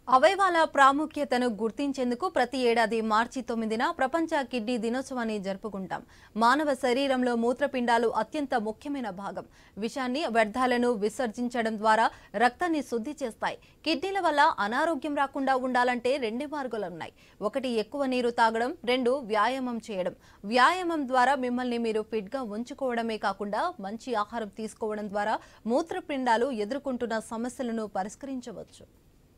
అవయవాల ప్రాముఖ్యతను గుర్తించేందుకు ప్రతి ఏడాది మార్చి 9న ప్రపంచ కిడ్నీ దినోత్సవాన్ని జరుపుకుంటాం. మానవ శరీరంలో మూత్రపిండాలు అత్యంత ముఖ్యమైన భాగం. విషాన్ని, వ్యర్థాలను విసర్జించడం ద్వారా రక్తాన్ని శుద్ధి చేస్తాయి. కిడ్నీల వల్ల అనారోగ్యం రాకుండా ఉండాలంటే రెండు మార్గాలున్నాయి. ఒకటి ఎక్కువ నీరు తాగడం, రెండు వ్యాయామం చేయడం. వ్యాయామం ద్వారా మిమ్మల్ని మీరు ఫిట్ గా ఉంచుకోవడమే కాకుండా మంచి ఆహారం తీసుకోవడం ద్వారా మూత్రపిండాలు ఎదుర్కొంటున్న సమస్యలను పరిష్కరించవచ్చు.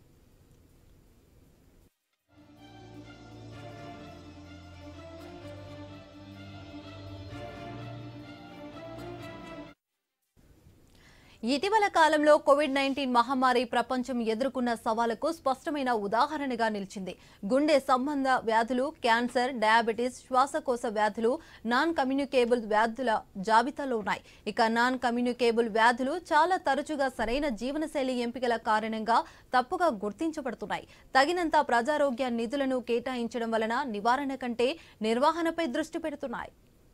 ఇటీవల కాలంలో కోవిడ్-19 మహమ్మారి ప్రపంచం ఎదుర్కొన్న సవాలుకు స్పష్టమైన ఉదాహరణగా నిలిచింది. గుండె సంబంధ వ్యాధులు, క్యాన్సర్, డయాబెటిస్, శ్వాసకోశ వ్యాధులు నాన్ కమ్యూనికేబుల్ వ్యాధుల జాబితాలో ఉన్నాయి. ఇక నాన్ కమ్యూనికేబుల్ వ్యాధులు చాలా తరచుగా సరైన జీవనశైలి ఎంపికల కారణంగా తప్పుగా గుర్తించబడుతున్నాయి. తగినంత ప్రజారోగ్య నిధులను కేటాయించడం వలన నివారణ కంటే నిర్వహణపై దృష్టి పెడుతున్నాయి.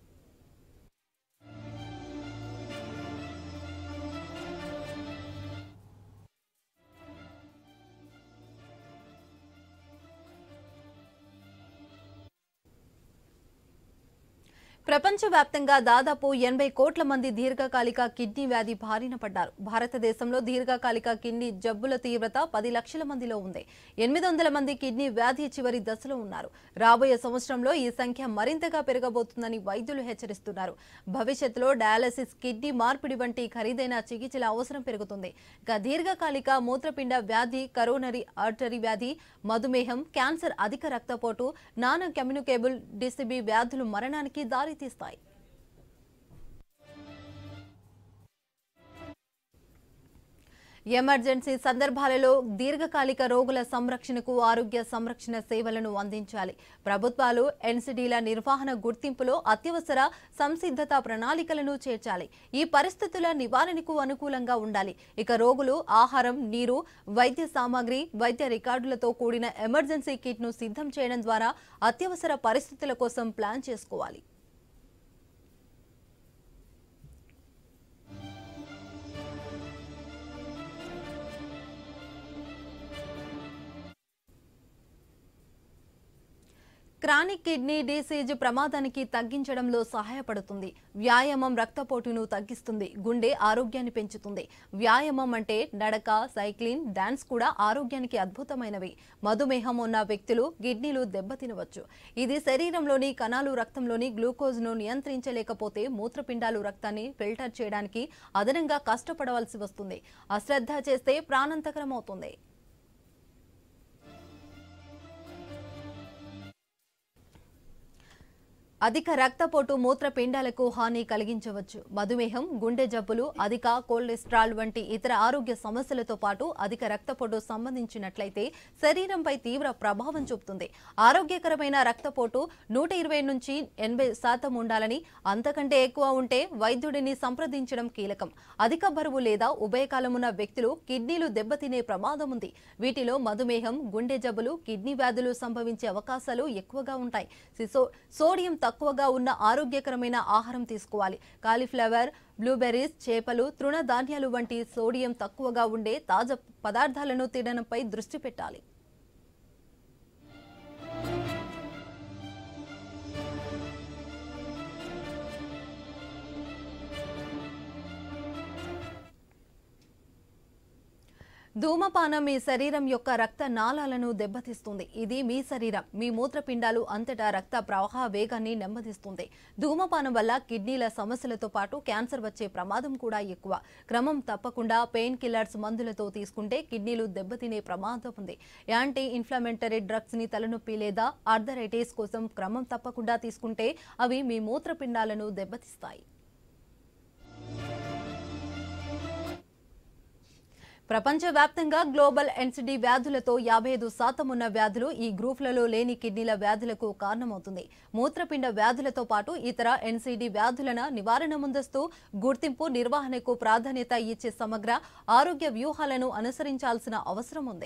ప్రపంచవ్యాప్తంగా దాదాపు 80 కోట్ల మంది దీర్ఘకాలిక కిడ్నీ వ్యాధి బారిన పడ్డారు. భారతదేశంలో దీర్ఘకాలిక కిడ్నీ జబ్బుల తీవ్రత 10 లక్షల మందిలో ఉంది. 800 మంది కిడ్నీ వ్యాధి చివరి దశలో ఉన్నారు. రాబోయే సంవత్సరంలో ఈ సంఖ్య మరింతగా పెరగబోతుందని వైద్యులు హెచ్చరిస్తున్నారు. భవిష్యత్తులో డయాలసిస్, కిడ్నీ మార్పిడి వంటి ఖరీదైన చికిత్సల అవసరం పెరుగుతుంది. ఇక దీర్ఘకాలిక మూత్రపిండ వ్యాధి, కరోనరీ ఆర్టరీ వ్యాధి, మధుమేహం, క్యాన్సర్, అధిక రక్తపోటు, నాన్ కమ్యూనికేబుల్ డిసీబీ వ్యాధులు మరణానికి దారి తీస్తాయి. ఎమర్జెన్సీ సందర్భాలలో దీర్ఘకాలిక రోగుల సంరక్షణకు ఆరోగ్య సంరక్షణ సేవలను అందించాలి. ప్రభుత్వాలు ఎన్సిడీల నిర్వహణ గుర్తింపులో అత్యవసర సంసిద్ధత ప్రణాళికలను చేర్చాలి. ఈ పరిస్థితుల నివారణకు అనుకూలంగా ఉండాలి. ఇక రోగులు ఆహారం, నీరు, వైద్య సామాగ్రి, వైద్య రికార్డులతో కూడిన ఎమర్జెన్సీ కిట్ను సిద్ధం చేయడం ద్వారా అత్యవసర పరిస్థితుల కోసం ప్లాన్ చేసుకోవాలి. క్రానిక్ కిడ్నీ డిసీజ్ ప్రమాదానికి తగ్గించడంలో సహాయపడుతుంది. వ్యాయామం రక్తపోటును తగ్గిస్తుంది, గుండె ఆరోగ్యాన్ని పెంచుతుంది. వ్యాయామం అంటే నడక, సైక్లింగ్, డాన్స్ కూడా ఆరోగ్యానికి అద్భుతమైనవి. మధుమేహం ఉన్న వ్యక్తులు కిడ్నీలు దెబ్బతినవచ్చు. ఇది శరీరంలోని కణాలు రక్తంలోని గ్లూకోజ్ను నియంత్రించలేకపోతే మూత్రపిండాలు రక్తాన్ని ఫిల్టర్ చేయడానికి అదనంగా కష్టపడవలసి వస్తుంది. అశ్రద్ధ చేస్తే ప్రాణాంతకరమవుతుంది. అధిక రక్తపోటు మూత్రపిండాలకు హాని కలిగించవచ్చు. మధుమేహం, గుండె జబ్బులు, అధిక కొలెస్ట్రాల్ వంటి ఇతర ఆరోగ్య సమస్యలతో పాటు అధిక రక్తపోటు సంబంధించినట్లయితే శరీరంపై తీవ్ర ప్రభావం చూపుతుంది. ఆరోగ్యకరమైన రక్తపోటు 120 నుంచి 80% ఉండాలని, అంతకంటే ఎక్కువ ఉంటే వైద్యుడిని సంప్రదించడం కీలకం. అధిక బరువు లేదా ఉభయకాలం ఉన్న వ్యక్తులు కిడ్నీలు దెబ్బతినే ప్రమాదం ఉంది. వీటిలో మధుమేహం, గుండె జబ్బులు, కిడ్నీ వ్యాధులు సంభవించే అవకాశాలు ఎక్కువగా ఉంటాయి. సోడియం తక్కువగా ఉన్న ఆరోగ్యకరమైన ఆహారం తీసుకోవాలి. కాలీఫ్లవర్, బ్లూబెర్రీస్, చేపలు, తృణధాన్యాలు వంటి సోడియం తక్కువగా ఉండే తాజా పదార్థాలను తినడంపై దృష్టి పెట్టాలి. ధూమపానం మీ శరీరం యొక్క రక్త నాళాలను దెబ్బతీస్తుంది. ఇది మీ శరీరం, మీ మూత్రపిండాలు అంతటా రక్త ప్రవాహ వేగాన్ని నెమ్మదిస్తుంది. ధూమపానం వల్ల కిడ్నీల సమస్యలతో పాటు క్యాన్సర్ వచ్చే ప్రమాదం కూడా ఎక్కువ. క్రమం తప్పకుండా పెయిన్ కిల్లర్స్ మందులతో తీసుకుంటే కిడ్నీలు దెబ్బతినే ప్రమాదం ఉంది. యాంటీ ఇన్ఫ్లమేటరీ డ్రగ్స్ ని తలనొప్పి లేదా ఆర్థరైటిస్ కోసం క్రమం తప్పకుండా తీసుకుంటే అవి మీ మూత్రపిండాలను దెబ్బతీస్తాయి. ప్రపంచవ్యాప్తంగా గ్లోబల్ ఎన్సిడి వ్యాధులతో 55% ఉన్న వ్యాధులు ఈ గ్రూపులలో లేని కిడ్నీల వ్యాధులకు కారణమవుతుంది. మూత్రపిండ వ్యాధులతో పాటు ఇతర ఎన్సిడి వ్యాధుల నివారణ, ముందస్తు గుర్తింపు, నిర్వహణకు ప్రాధాన్యత ఇచ్చే సమగ్ర ఆరోగ్య వ్యూహాలను అనుసరించాల్సిన అవసరం ఉంది.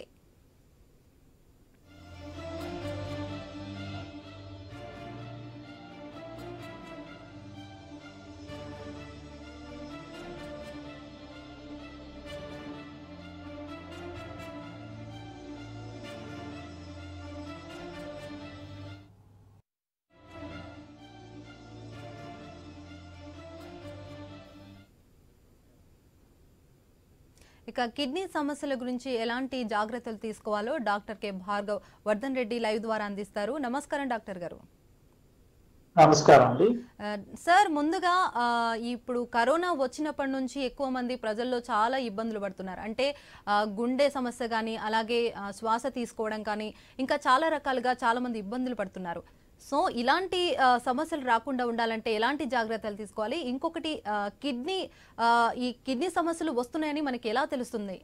ఇక కిడ్నీ సమస్యల గురించి ఎలాంటి జాగ్రత్తలు తీసుకోవాలో doctor K Bhargav Vardhan Reddy live ద్వారా అందిస్తారు. నమస్కారం డాక్టర్ గారు. నమస్కారం అండి. సార్, ముందుగా ఇప్పుడు కరోనా వచ్చినప్పటి నుంచి ఎక్కువ మంది ప్రజల్లో చాలా ఇబ్బందులు పడుతున్నారు. అంటే గుండె సమస్య కానీ, అలాగే శ్వాస తీసుకోవడం కానీ, ఇంకా చాలా రకాలుగా చాలా మంది ఇబ్బందులు పడుతున్నారు. సో ఇలాంటి సమస్యలు రాకుండా ఉండాలంటే ఎలాంటి జాగ్రత్తలు తీసుకోవాలి? ఇంకొకటి, ఈ కిడ్నీ సమస్యలు వస్తున్నాయని మనకి ఎలా తెలుస్తుంది?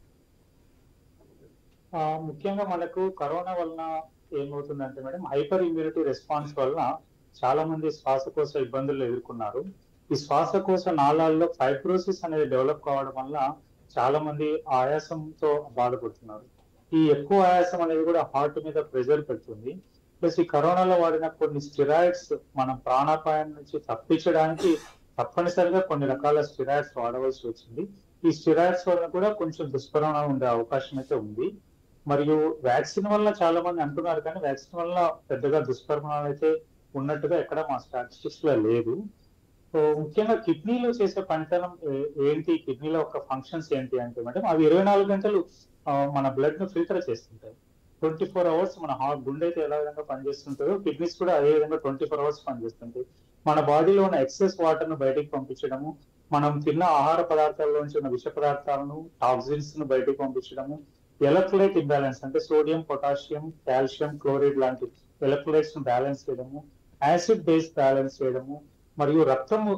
ముఖ్యంగా మనకు కరోనా వలన ఏమవుతుందంటే మేడం, హైపర్ ఇమ్యూనిటీ రెస్పాన్స్ వలన చాలా మంది శ్వాసకోశ ఇబ్బందులు ఎదుర్కొన్నారు. ఈ శ్వాసకోశ నాళాల్లో ఫైబ్రోసిస్ అనేది డెవలప్ కావడం వల్ల చాలా మంది ఆయాసంతో బాధపడుతున్నారు. ఈ ఎక్కువ ఆయాసం అనేది కూడా హార్ట్ మీద ప్రెషర్ పెడుతుంది. ప్లస్ ఈ కరోనాలో వాడిన కొన్ని స్టెరాయిడ్స్ మనం ప్రాణాపాయం నుంచి తప్పించడానికి తప్పనిసరిగా కొన్ని రకాల స్టెరాయిడ్స్ వాడవలసి వచ్చింది. ఈ స్టెరాయిడ్స్ వల్ల కూడా కొంచెం దుష్పరిణామం ఉండే అవకాశం అయితే ఉంది. మరియు వ్యాక్సిన్ వల్ల చాలా మంది అంటున్నారు, కానీ వ్యాక్సిన్ వల్ల పెద్దగా దుష్పరిణామాలు అయితే ఉన్నట్టుగా ఎక్కడ మా స్టాటిస్టిక్స్ లో లేదు. సో ముఖ్యంగా కిడ్నీలో చేసే పనితనం ఏంటి, కిడ్నీలో ఒక ఫంక్షన్స్ ఏంటి అంటే మేడం, అవి 24 గంటలు మన బ్లడ్ ను ఫిల్టర్ చేస్తుంటాయి. 24 అవర్స్ మన గుండె అయితే ఎలా విధంగా పనిచేస్తుంటారో కిడ్నీస్ కూడా అదే విధంగా 24 అవర్స్ పనిచేస్తుంటాయి. మన బాడీలో ఉన్న ఎక్సెస్ వాటర్ ను బయటకు పంపించడము, మనం తిన్న ఆహార పదార్థాల్లోంచి ఉన్న విష పదార్థాలను, టాక్సిన్స్ ను బయటకు పంపించడము, ఎలక్ట్రోలైట్ ఇంబ్యాలెన్స్ అంటే సోడియం, పొటాషియం, కాల్షియం, క్లోరైడ్ లాంటి ఎలక్ట్రోలైట్స్ ను బ్యాలెన్స్ చేయడము, యాసిడ్ బేస్ బ్యాలెన్స్ చేయడము, మరియు రక్తము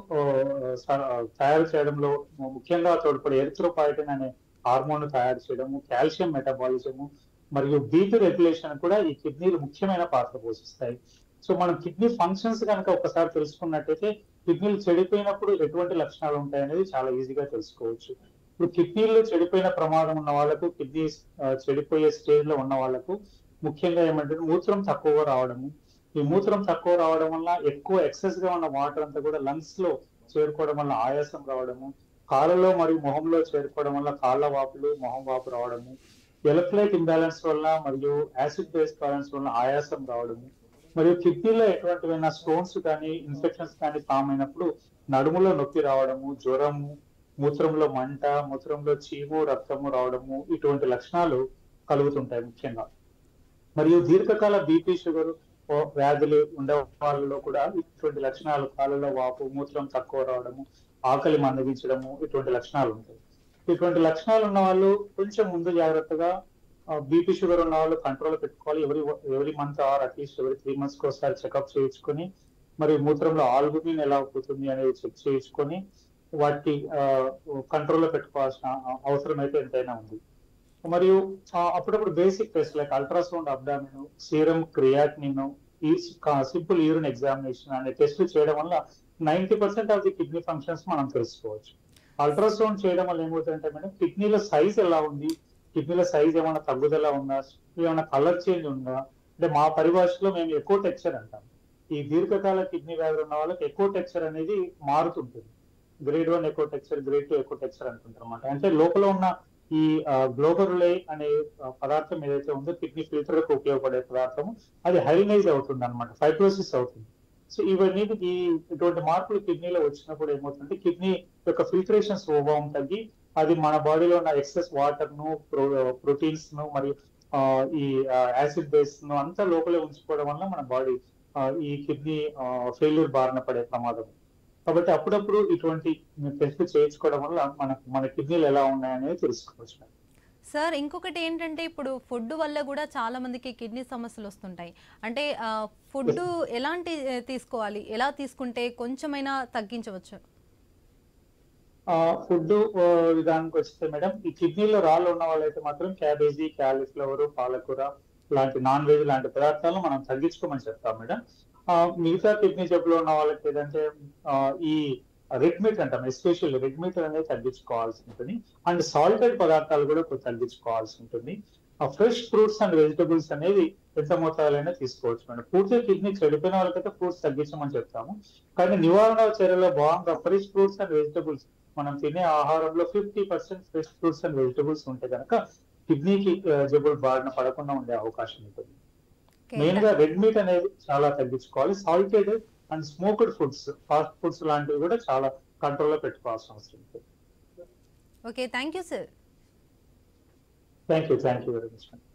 తయారు చేయడంలో ముఖ్యంగా తోడ్పడే ఎరిథ్రోపాయిటిన్ అనే హార్మోన్ తయారు చేయడము, కాల్షియం మెటబాలిజము మరియు బీపీ రెగ్యులేషన్ కూడా ఈ కిడ్నీలు ముఖ్యమైన పాత్ర పోషిస్తాయి. సో మనం కిడ్నీ ఫంక్షన్స్ కనుక ఒకసారి తెలుసుకున్నట్టయితే కిడ్నీలు చెడిపోయినప్పుడు ఎటువంటి లక్షణాలు ఉంటాయనేది చాలా ఈజీగా తెలుసుకోవచ్చు. ఇప్పుడు కిడ్నీలు చెడిపోయిన ప్రమాదం ఉన్న వాళ్ళకు, కిడ్నీ చెడిపోయే స్టేజ్ లో ఉన్న వాళ్ళకు ముఖ్యంగా ఏమంటే మూత్రం తక్కువగా రావడము. ఈ మూత్రం తక్కువ రావడం వల్ల ఎక్కువ ఎక్సెస్ గా ఉన్న వాటర్ అంతా కూడా లంగ్స్ లో చేరుకోవడం వల్ల ఆయాసం రావడము, కాళ్ళలో మరియు మొహంలో చేరుకోవడం వల్ల కాళ్ళ వాపులు, మొహం వాపు రావడము, ఎలక్ట్రోలైట్ ఇంబ్యాలెన్స్ వల్ల మరియు యాసిడ్ బేస్ బ్యాలెన్స్ వల్ల ఆయాసం రావడము, మరియు కిడ్నీలో ఎటువంటివైనా స్టోన్స్ కానీ ఇన్ఫెక్షన్స్ కానీ ఫామ్ అయినప్పుడు నడుములో నొప్పి రావడము, జ్వరము, మూత్రంలో మంట, మూత్రంలో చీము, రక్తము రావడము, ఇటువంటి లక్షణాలు కలుగుతుంటాయి ముఖ్యంగా. మరియు దీర్ఘకాల బీపీ, షుగర్ వ్యాధులు ఉండే వాళ్ళలో కూడా ఇటువంటి లక్షణాలు, కాళ్ళలో వాపు, మూత్రం తక్కువ రావడము, ఆకలి మందగించడము, ఇటువంటి లక్షణాలు ఉంటాయి. ఇటువంటి లక్షణాలు ఉన్న వాళ్ళు కొంచెం ముందు జాగ్రత్తగా బీపీ, షుగర్ ఉన్న వాళ్ళు కంట్రోల్ పెట్టుకోవాలి. ఎవరి మంత్ ఆర్ అట్లీస్ట్ ఎవరి 3 months ఒకసారి చెకప్ చేయించుకొని, మరి మూత్రంలో ఆల్బుమిన్ ఎలా అవుతుంది అనేది చెక్ చేయించుకొని వాటి కంట్రోల్లో పెట్టుకోవాల్సిన అవసరం అయితే ఎంతైనా ఉంది. మరియు అప్పుడప్పుడు basic test like ultrasound abdomen, serum creatinine, ఈ సింపుల్ యూరిన్ ఎగ్జామినేషన్ అనే టెస్టులు చేయడం వల్ల 90% ఆఫ్ ది కిడ్నీ ఫంక్షన్స్ మనం తెలుసుకోవచ్చు. అల్ట్రాసౌండ్ చేయడం వల్ల ఏమవుతుందంటే మేడం, కిడ్నీల సైజ్ ఎలా ఉంది, కిడ్నీల సైజ్ ఏమైనా తగ్గుదల ఉందా, ఏమైనా కలర్ చేంజ్ ఉందా, అంటే మా పరిభాషలో మేము ఎక్కువ టెక్స్చర్ అంటాం. ఈ దీర్ఘకాల కిడ్నీ వ్యాధులు ఉన్న వాళ్ళకి ఎక్కువ టెక్స్చర్ అనేది మారుతుంటుంది. గ్రేడ్ 1 ఎక్కువ టెక్స్చర్, గ్రేడ్ 2 ఎక్కువ టెక్స్చర్ అంటుంటారు అనమాట. అంటే లోపల ఉన్న ఈ గ్లోబరులే అనే పదార్థం ఏదైతే ఉందో కిడ్నీ ఫిల్టర్ కు ఉపయోగపడే పదార్థం, అది హైలైజ్ అవుతుంది అనమాట, ఫైబ్రోసిస్ అవుతుంది. సో ఇవన్నీ ఇటువంటి మార్పులు కిడ్నీలో వచ్చినప్పుడు ఏమవుతుందంటే కిడ్నీ యొక్క ఫిల్టరేషన్ స్వభావం తగ్గి అది మన బాడీలో ఉన్న ఎక్సెస్ వాటర్ ను, ప్రోటీన్స్ ను మరియు ఈ యాసిడ్ బేస్ ను అంతా లోపలే ఉంచుకోవడం వల్ల మన బాడీ ఈ కిడ్నీ ఫెయిల్యూర్ బారిన పడే ప్రమాదం. కాబట్టి అప్పుడప్పుడు ఇటువంటి టెస్ట్ చేయించుకోవడం వల్ల మన కిడ్నీలు ఎలా ఉన్నాయనేది తెలుసుకోవచ్చు. సార్, ఇంకొకటి ఏంటంటే ఇప్పుడు ఫుడ్ వల్ల కూడా చాలా మందికి కిడ్నీ సమస్యలు వస్తుంటాయి. అంటే ఫుడ్ ఎలాంటి తీసుకోవాలి, ఎలా తీసుకుంటే కొంచెమైనా తగ్గించవచ్చు? ఫుడ్ విధానానికి వస్తే మేడం, ఈ కిడ్నీలో రాళ్ళు ఉన్న వాళ్ళైతే మాత్రం క్యాబేజీ, క్యాలీఫ్లవర్, పాలకూర లాంటి నాన్ వెజ్ లాంటి పదార్థాలను మనం తగ్గించుకోమని చెప్తాం మేడం. మిగతా కిడ్నీ జబ్బులో ఉన్న వాళ్ళకి ఏదంటే ఈ రెడ్ మీట్ అంటాం, ఎస్పెషల్లీ రెడ్ మీట్ అనేది తగ్గించుకోవాల్సి ఉంటుంది. అండ్ సాల్టెడ్ పదార్థాలు కూడా తగ్గించుకోవాల్సి ఉంటుంది. ఫ్రెష్ ఫ్రూట్స్ అండ్ వెజిటబుల్స్ అనేది ఎంత మోతాదులైనా తీసుకోవచ్చు మేడం. పూర్తిగా కిడ్నీ చెడిపోయిన వాళ్ళకైతే ఫ్రూట్స్ తగ్గించమని చెప్తాము. కానీ నివారణ చర్యలో భాగంగా ఫ్రెష్ ఫ్రూట్స్ అండ్ వెజిటబుల్స్, మనం తినే ఆహారంలో 50% ఫ్రెష్ ఫ్రూట్స్ అండ్ వెజిటబుల్స్ ఉంటే కనుక కిడ్నీకి జబ్బులు బారిన పడకుండా ఉండే అవకాశం ఉంటుంది. మెయిన్ గా రెడ్ మీట్ అనేది చాలా తగ్గించుకోవాలి. Salted and smoked foods, fast foods లాంటివి కూడా చాలా కంట్రోల్లో పెట్టుకోవాల్సిన అవసరం ఉంటుంది. Okay, thank you sir. Thank you very much.